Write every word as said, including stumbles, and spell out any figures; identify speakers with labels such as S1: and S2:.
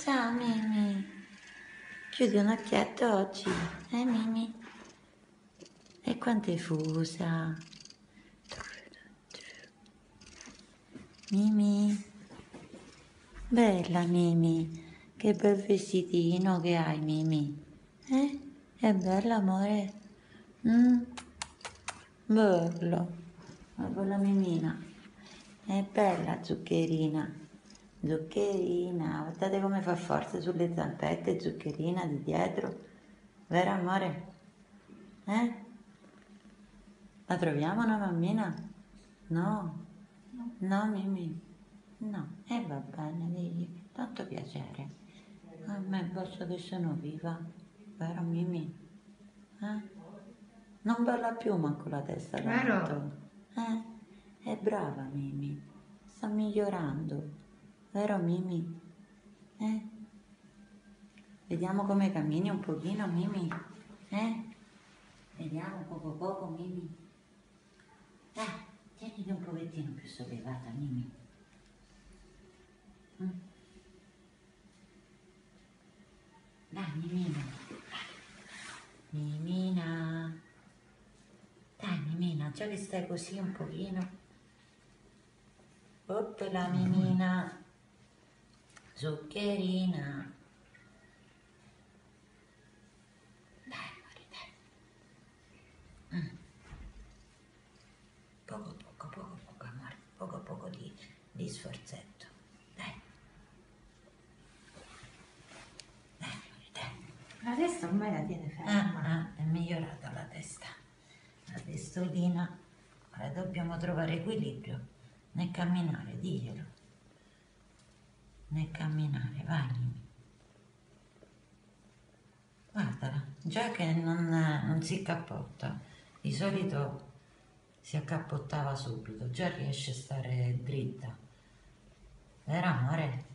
S1: Ciao Mimi. Chiudi un occhietto oggi, eh Mimi? E quanto è fusa? Mimi? Bella Mimi. Che bel vestitino che hai Mimi. Eh? È bello amore? Mm. Bello. Ma bella Mimina. È bella zuccherina. Zuccherina, guardate come fa forza sulle zampette, zuccherina di dietro. Vero amore? Eh? La troviamo una mammina? No. No, Mimì. No. E eh, va bene, digli. Tanto piacere. A me basta che sono viva. Vero Mimì? Eh? Non balla più manco la testa tanto. Eh? È brava Mimì. Sta migliorando. Vero Mimì? Eh? Vediamo come cammini un pochino, Mimì. Eh? Vediamo poco poco, Mimì. Dai, tieniti un pochettino più sollevata, Mimì. Mm. Dai, Mimina. Mimina. Dai, Mimina, già che stai così un pochino. Oppela, Mimina. Zuccherina. Dai, amore, dai. Mm. Poco poco, poco poco, amore. Poco poco di, di sforzetto. Dai. Dai, amore, dai.
S2: La testa ormai la tiene ferma.
S1: Ah, ah, è migliorata la testa. La testolina. Ora dobbiamo trovare equilibrio nel camminare, diglielo. Nel camminare, vai. Guardala, già che non, non si accappotta. Di solito si accappottava subito, già riesce a stare dritta. Vero amore?